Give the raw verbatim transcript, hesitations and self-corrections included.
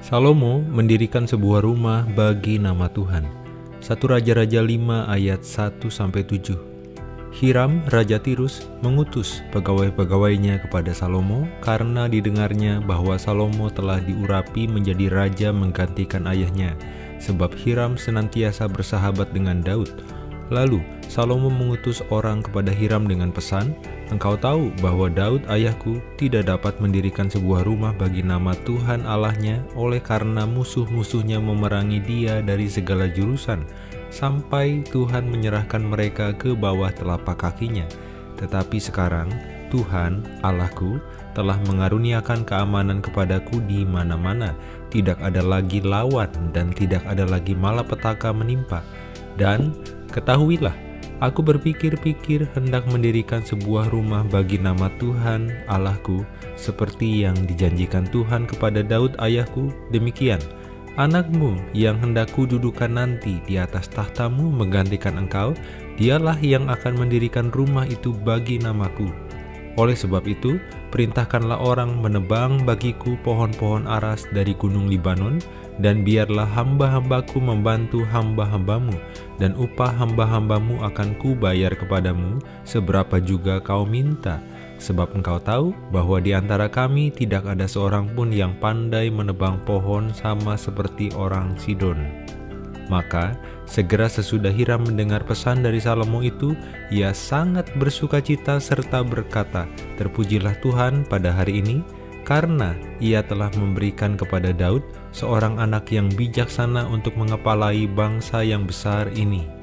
Salomo mendirikan sebuah rumah bagi nama Tuhan. satu Raja-Raja lima ayat satu sampai tujuh. Hiram, Raja Tirus, mengutus pegawai-pegawainya kepada Salomo karena didengarnya bahwa Salomo telah diurapi menjadi raja menggantikan ayahnya, sebab Hiram senantiasa bersahabat dengan Daud. Lalu Salomo mengutus orang kepada Hiram dengan pesan, "Engkau tahu bahwa Daud ayahku tidak dapat mendirikan sebuah rumah bagi nama Tuhan Allahnya oleh karena musuh-musuhnya memerangi dia dari segala jurusan, sampai Tuhan menyerahkan mereka ke bawah telapak kakinya. Tetapi sekarang Tuhan Allahku telah mengaruniakan keamanan kepadaku di mana-mana, tidak ada lagi lawan dan tidak ada lagi malapetaka menimpa. Dan ketahuilah, aku berpikir-pikir hendak mendirikan sebuah rumah bagi nama Tuhan Allahku, seperti yang dijanjikan Tuhan kepada Daud ayahku. Demikian, anakmu yang hendak kududukan nanti di atas tahtamu menggantikan engkau, dialah yang akan mendirikan rumah itu bagi namaku. Oleh sebab itu, perintahkanlah orang menebang bagiku pohon-pohon aras dari gunung Libanon, dan biarlah hamba-hambaku membantu hamba-hambamu, dan upah hamba-hambamu akan kubayar kepadamu seberapa juga kau minta. Sebab engkau tahu bahwa di antara kami tidak ada seorang pun yang pandai menebang pohon sama seperti orang Sidon." Maka segera sesudah Hiram mendengar pesan dari Salomo itu, ia sangat bersukacita serta berkata, "Terpujilah Tuhan pada hari ini, karena ia telah memberikan kepada Daud seorang anak yang bijaksana untuk mengepalai bangsa yang besar ini."